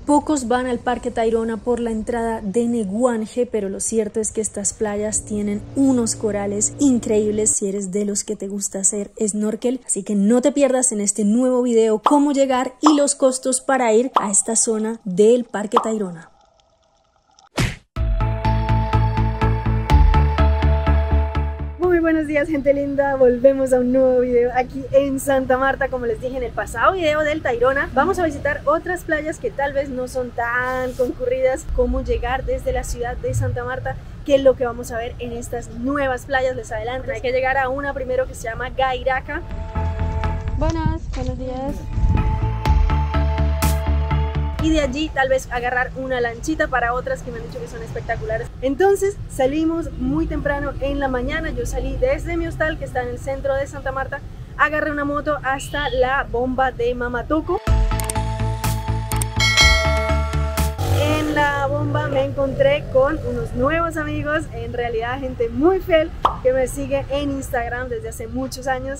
Pocos van al Parque Tayrona por la entrada de Neguanje, pero lo cierto es que estas playas tienen unos corales increíbles si eres de los que te gusta hacer snorkel, así que no te pierdas en este nuevo video cómo llegar y los costos para ir a esta zona del Parque Tayrona. Muy buenos días, gente linda, volvemos a un nuevo video aquí en Santa Marta. Como les dije en el pasado video del Tayrona, vamos a visitar otras playas que tal vez no son tan concurridas, como llegar desde la ciudad de Santa Marta, que es lo que vamos a ver en estas nuevas playas. Les adelanto, hay que llegar a una primero que se llama Gairaca. Buenos días. Y de allí tal vez agarrar una lanchita para otras que me han dicho que son espectaculares. Entonces salimos muy temprano en la mañana. Yo salí desde mi hostal, que está en el centro de Santa Marta, agarré una moto hasta la bomba de Mamatoco. En la bomba me encontré con unos nuevos amigos, en realidad gente muy fiel que me sigue en Instagram desde hace muchos años.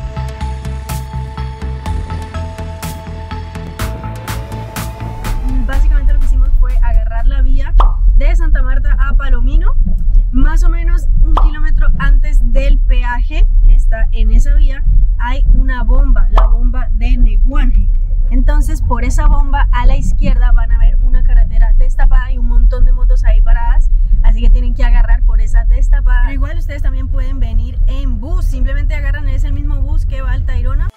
Básicamente lo que hicimos fue agarrar la vía de Santa Marta a Palomino, más o menos 1 kilómetro antes del peaje que está en esa vía hay una bomba, la bomba de Neguanje. Entonces por esa bomba a la izquierda van a ver una carretera destapada y un montón de motos ahí paradas, así que tienen que agarrar por esa destapada. Pero igual ustedes también pueden venir en bus, simplemente agarran, es el mismo bus que va al Tayrona.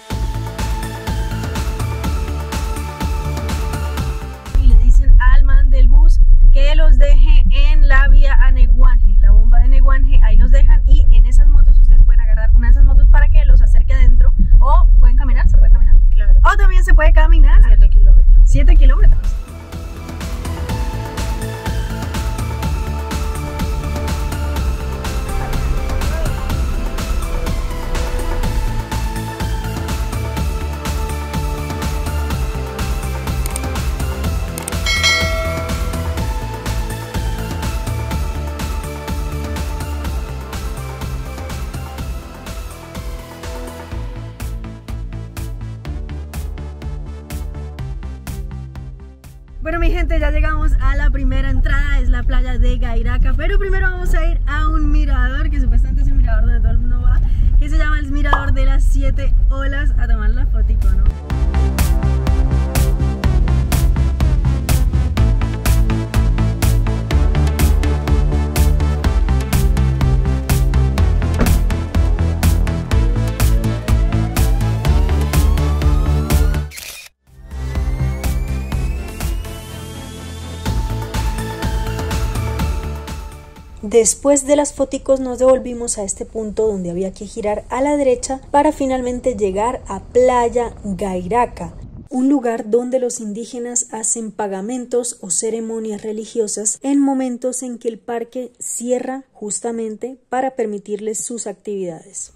Que los deje en la vía a Neguanje, la bomba de Neguanje, ahí los dejan y en esas motos ustedes pueden agarrar una de esas motos para que los acerque adentro, o pueden caminar, se puede caminar, claro. O también se puede caminar 7 kilómetros. 7 kilómetros. Bueno, mi gente, ya llegamos a la primera entrada, es la playa de Gairaca, pero primero vamos a ir a un mirador, que supuestamente es un mirador donde todo el mundo va, que se llama el mirador de las 7 olas, a tomar la fotico, ¿no? Después de las foticos nos devolvimos a este punto donde había que girar a la derecha para finalmente llegar a Playa Gairaca, un lugar donde los indígenas hacen pagamentos o ceremonias religiosas en momentos en que el parque cierra justamente para permitirles sus actividades.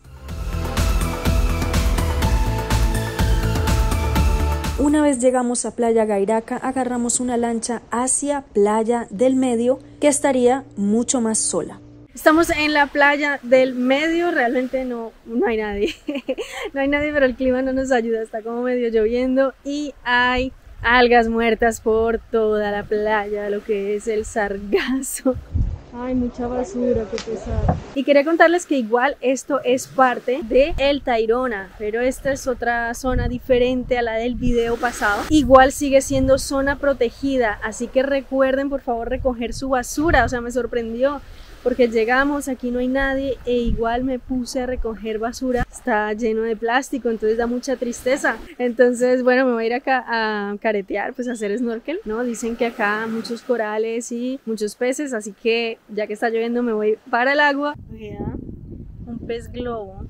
Una vez llegamos a Playa Gairaca, agarramos una lancha hacia Playa del Medio, que estaría mucho más sola. Estamos en la Playa del Medio, realmente no hay nadie, no hay nadie, pero el clima no nos ayuda, está como medio lloviendo y hay algas muertas por toda la playa, lo que es el sargazo. Ay, mucha basura, qué pesado. Y quería contarles que igual esto es parte de el Tayrona, pero esta es otra zona diferente a la del video pasado. Igual sigue siendo zona protegida, así que recuerden por favor recoger su basura. O sea, me sorprendió porque llegamos, aquí no hay nadie e igual me puse a recoger basura, está lleno de plástico, entonces da mucha tristeza. Entonces bueno, me voy a ir acá a caretear, pues a hacer snorkel, ¿no? Dicen que acá muchos corales y muchos peces, así que ya que está lloviendo me voy para el agua. Vean, un pez globo.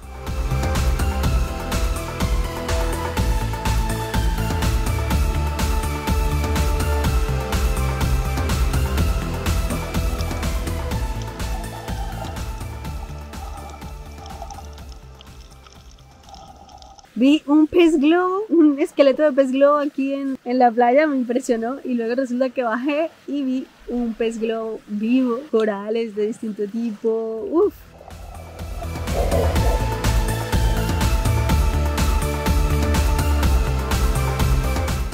Vi un pez globo, un esqueleto de pez globo aquí en la playa, me impresionó y luego resulta que bajé y vi un pez globo vivo, corales de distinto tipo, uff.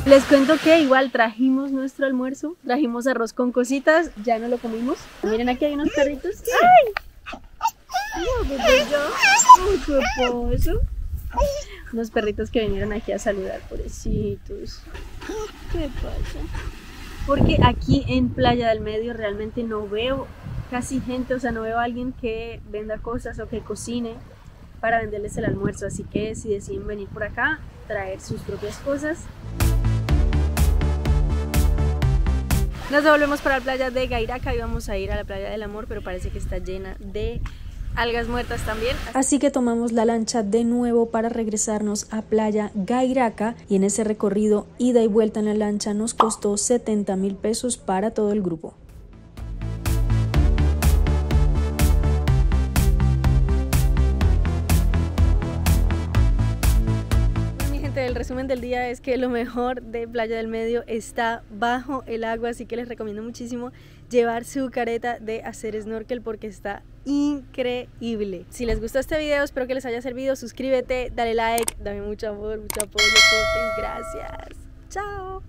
Les cuento que igual trajimos nuestro almuerzo, trajimos arroz con cositas, ya no lo comimos. Miren, aquí hay unos perritos. ¡Ay! No, bebé, ¡ay, qué pasa! Unos perritos que vinieron aquí a saludar, pobrecitos. ¿Qué pasa? Porque aquí en Playa del Medio realmente no veo casi gente, o sea, no veo a alguien que venda cosas o que cocine para venderles el almuerzo, así que si deciden venir por acá, traer sus propias cosas. Nos devolvemos para la playa de Gairaca y vamos a ir a la playa del Amor, pero parece que está llena de algas muertas también. Así que tomamos la lancha de nuevo para regresarnos a playa Gairaca y en ese recorrido ida y vuelta en la lancha nos costó 70.000 pesos para todo el grupo. El resumen del día es que lo mejor de Playa del Medio está bajo el agua, así que les recomiendo muchísimo llevar su careta de hacer snorkel porque está increíble. Si les gustó este video, espero que les haya servido. Suscríbete, dale like, dame mucho amor, mucho apoyo, porfis, gracias. Chao.